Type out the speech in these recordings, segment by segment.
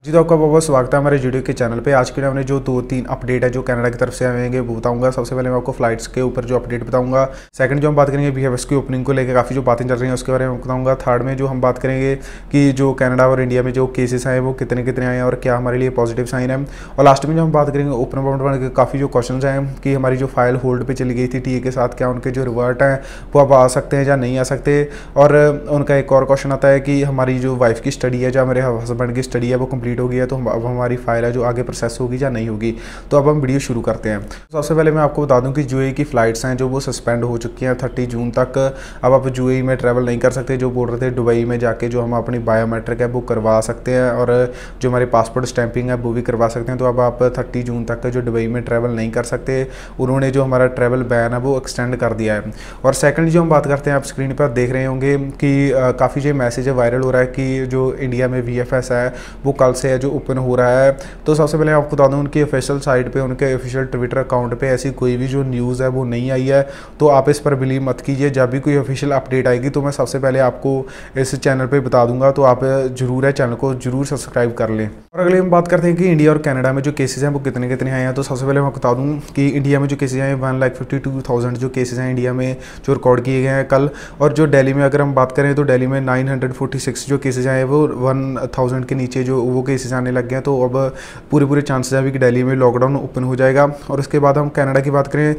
जी तो आपका बहुत बहुत स्वागत है हमारे वीडियो के चैनल पे। आज के लिए हमने जो 2-3 अपडेट है जो कनाडा की तरफ से आएंगे वो बताऊंगा। सबसे पहले मैं आपको फ्लाइट्स के ऊपर जो अपडेट बताऊंगा। सेकंड जो हम बात करेंगे VFS की ओपनिंग को लेकर काफ़ी जो बातें चल रही हैं उसके बारे में बताऊंगा। थर्ड में जो हम बात करेंगे कि जो कनाडा और इंडिया में जो केसेस आए वो कितने कितने आए हैं और क्या हमारे लिए पॉजिटिव साइन है। और लास्ट में जो हम बात करेंगे ओपन बाउंड के काफ़ी जो क्वेश्चन आए कि हमारी जो फाइल होल्ड पर चली गई थी टीए के साथ, क्या उनके जो रिवर्ट हैं वो अब आ सकते हैं या नहीं आ सकते। और उनका एक और क्वेश्चन आता है कि हमारी जो वाइफ की स्टडी है, जो मेरे हस्बैंड की स्टडी है वो कंप्लीट हो गई है, तो अब हमारी फाइल है जो आगे प्रोसेस होगी या नहीं होगी। तो अब हम वीडियो शुरू करते हैं। सबसे पहले मैं आपको बता दूं कि यूएई की फ़्लाइट्स हैं जो वो सस्पेंड हो चुकी हैं 30 जून तक। अब आप यूएई में ट्रैवल नहीं कर सकते। जो बोल रहे थे दुबई में जाके जो हम अपनी बायोमेट्रिक है वो करवा सकते हैं और जो हमारी पासपोर्ट स्टैंपिंग है वो भी करवा सकते हैं। तो अब आप 30 जून तक जो दुबई में ट्रैवल नहीं कर सकते। उन्होंने जो हमारा ट्रैवल बैन है वो एक्सटेंड कर दिया है। और सेकेंड जो हम बात करते हैं, आप स्क्रीन पर देख रहे होंगे कि काफ़ी जो मैसेज वायरल हो रहा है कि जो इंडिया में VFS है वो कल से है जो ओपन हो रहा है। तो सबसे पहले आपको बता दूं उनकी ऑफिशियल साइट पे, उनके ऑफिशियल ट्विटर अकाउंट पे ऐसी कोई भी जो न्यूज़ है वो नहीं आई है। तो आप इस पर बिलीव मत कीजिए। जब भी कोई ऑफिशियल अपडेट आएगी तो मैं सबसे पहले आपको इस चैनल पे बता दूंगा। तो आप जरूर है चैनल को जरूर सब्सक्राइब कर लें। और अगले हम बात करते हैं कि इंडिया और कनाडा में जो केसेस हैं वो कितने कितने आए हैं। तो सबसे पहले मैं बता दूँ कि इंडिया में जो केसेज हैं 1,52,000 जो केसेज हैं इंडिया में जो रिकॉर्ड किए गए हैं कल। और जो दिल्ली में अगर हम बात करें तो दिल्ली में 946 जो केसेज आए वो 1,000 के नीचे जो वो केसेज आने लग गए हैं। तो अब पूरे चांसेस है कि दिल्ली में लॉकडाउन ओपन हो जाएगा। और उसके बाद हम कनाडा की बात करें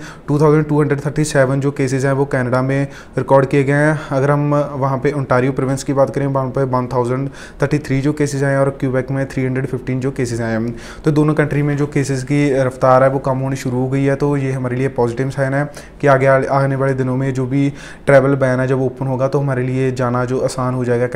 2,237 जो केसेस हैं वो कनाडा में रिकॉर्ड किए गए हैं। अगर हम वहाँ पे ओंटारियो प्रोविंस की बात करें वहाँ पे 1,033 जो केसेस आए हैं और क्यूबेक में 315 जो केसेस आए हैं। तो दोनों कंट्री में जो केसेस की रफ्तार है वो कम होनी शुरू हो गई है। तो ये हमारे लिए पॉजिटिव साइन है कि आगे आने वाले दिनों में जो भी ट्रैवल बैन है जब ओपन होगा तो हमारे लिए जाना जो आसान हो जाएगा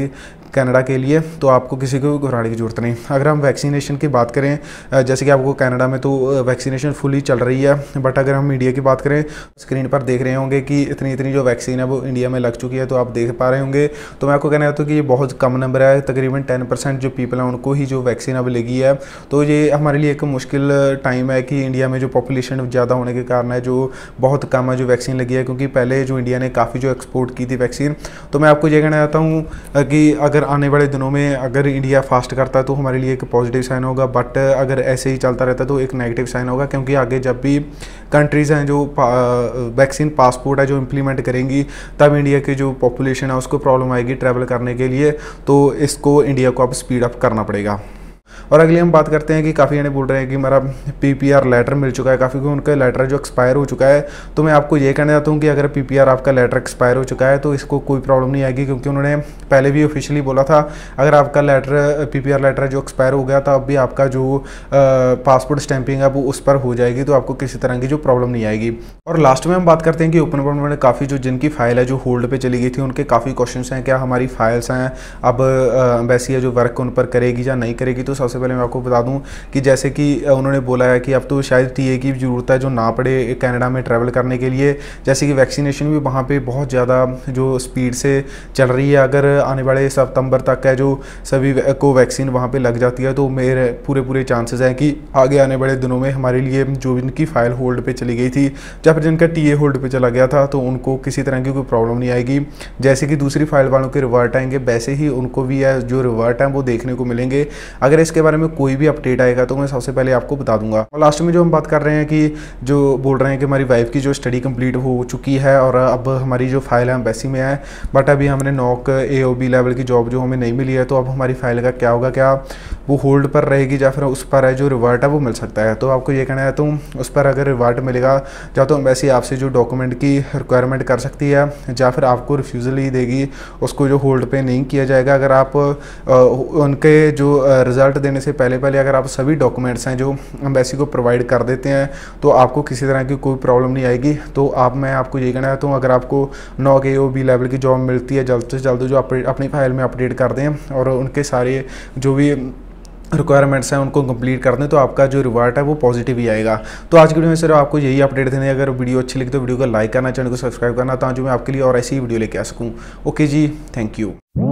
कनाडा के लिए। तो आपको किसी को घबराने की जरूरत नहीं। अगर हम वैक्सीनेशन की बात करें, जैसे कि आपको कनाडा में तो वैक्सीनेशन फुली चल रही है, बट अगर हम इंडिया की बात करें स्क्रीन पर देख रहे होंगे कि इतनी जो वैक्सीन है वो इंडिया में लग चुकी है। तो आप देख पा रहे होंगे। तो मैं आपको कहना चाहता हूँ कि ये बहुत कम नंबर है। तकरीबन 10% जो पीपल हैं उनको ही जो वैक्सीन अब लगी है। तो ये हमारे लिए एक मुश्किल टाइम है कि इंडिया में जो पॉपुलेशन ज़्यादा होने के कारण है जो बहुत कम है जो वैक्सीन लगी है, क्योंकि पहले जो इंडिया ने काफ़ी जो एक्सपोर्ट की थी वैक्सीन। तो मैं आपको ये कहना चाहता हूँ कि अगर आने वाले दिनों में अगर इंडिया फास्ट करता है तो हमारे लिए एक पॉजिटिव साइन होगा, बट अगर ऐसे ही चलता रहता है तो एक नेगेटिव साइन होगा। क्योंकि आगे जब भी कंट्रीज़ हैं जो वैक्सीन पासपोर्ट है जो इम्प्लीमेंट करेंगी तब इंडिया की जो पॉपुलेशन है उसको प्रॉब्लम आएगी ट्रैवल करने के लिए। तो इसको इंडिया को अब स्पीड अप करना पड़ेगा। और अगली हम बात करते हैं कि काफ़ी जने बोल रहे हैं कि हमारा PPR लेटर मिल चुका है, काफ़ी को उनका लेटर जो एक्सपायर हो चुका है। तो मैं आपको ये कहना चाहता हूँ कि अगर PPR आपका लेटर एक्सपायर हो चुका है तो इसको कोई प्रॉब्लम नहीं आएगी, क्योंकि उन्होंने पहले भी ऑफिशियली बोला था अगर आपका PPR लेटर जो एक्सपायर हो गया था अब भी आपका जो पासपोर्ट स्टैंपिंग है वो उस पर हो जाएगी। तो आपको किसी तरह की जो प्रॉब्लम नहीं आएगी। और लास्ट में हम बात करते हैं कि ओपन बाउंड में काफ़ी जो जिनकी फाइल है जो होल्ड पर चली गई थी उनके काफ़ी क्वेश्चन हैं, क्या हमारी फाइल्स हैं अब एम्बेसी है जो वर्क उन पर करेगी या नहीं करेगी। तो सबसे पहले मैं आपको बता दूं कि जैसे कि उन्होंने बोला है कि अब तो शायद टीए की ज़रूरत है जो ना पड़े कनाडा में ट्रैवल करने के लिए। जैसे कि वैक्सीनेशन भी वहाँ पे बहुत ज़्यादा जो स्पीड से चल रही है। अगर आने वाले सितंबर तक है जो सभी को वैक्सीन वहाँ पे लग जाती है तो मेरे पूरे चांसेस हैं कि आगे आने वाले दिनों में हमारे लिए जो इनकी फ़ाइल होल्ड पर चली गई थी या फिर जिनका टीए होल्ड पर चला गया था तो उनको किसी तरह की कोई प्रॉब्लम नहीं आएगी। जैसे कि दूसरी फाइल वालों के रिवर्ट आएंगे वैसे ही उनको भी है जो रिवर्ट हैं वो देखने को मिलेंगे। अगर इसके बारे में कोई भी अपडेट आएगा तो मैं सबसे पहले आपको बता दूंगा। और लास्ट में जो हम बात कर रहे हैं कि जो बोल रहे हैं कि हमारी वाइफ की जो स्टडी कंप्लीट हो चुकी है और अब हमारी जो फाइल है एम्बेसी में है, बट अभी हमने नॉक AOB लेवल की जॉब जो हमें नहीं मिली है। तो अब हमारी फाइल का क्या होगा, क्या वो होल्ड पर रहेगी या फिर उस पर है जो रिवर्ट है वो मिल सकता है। तो आपको ये कहना है तो उस पर अगर रिवर्ट मिलेगा या तो एम्बेसी आपसे जो डॉक्यूमेंट की रिक्वायरमेंट कर सकती है या फिर आपको रिफ्यूज़ल ही देगी, उसको जो होल्ड पे नहीं किया जाएगा। अगर आप उनके जो रिज़ल्ट देने से पहले अगर आप सभी डॉक्यूमेंट्स हैं जो एम्बेसी को प्रोवाइड कर देते हैं तो आपको किसी तरह की कोई प्रॉब्लम नहीं आएगी। तो मैं आपको ये कहना चाहता हूँ अगर आपको नॉक AOB लेवल की जॉब मिलती है जल्द से जल्द जो अपनी फाइल में अपडेट कर दें और उनके सारे जो भी रिक्वायरमेंट्स हैं उनको कंप्लीट कर दें तो आपका जो रिवार्ड है वो पॉजिटिव ही आएगा। तो आज की वीडियो में सिर्फ आपको यही अपडेट देने। अगर वीडियो अच्छी लगी तो वीडियो को लाइक करना, चैनल को सब्सक्राइब करना ताकि मैं आपके लिए और ऐसी ही वीडियो लेके आ सकूँ। ओके जी, थैंक यू।